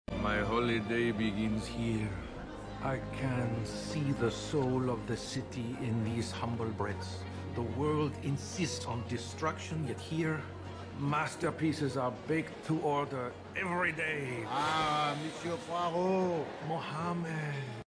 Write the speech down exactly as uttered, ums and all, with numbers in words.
My holiday begins here. I can see the soul of the city in these humble breads. The world insists on destruction, yet here, masterpieces are baked to order every day. Ah, Monsieur Poirot. Mohammed.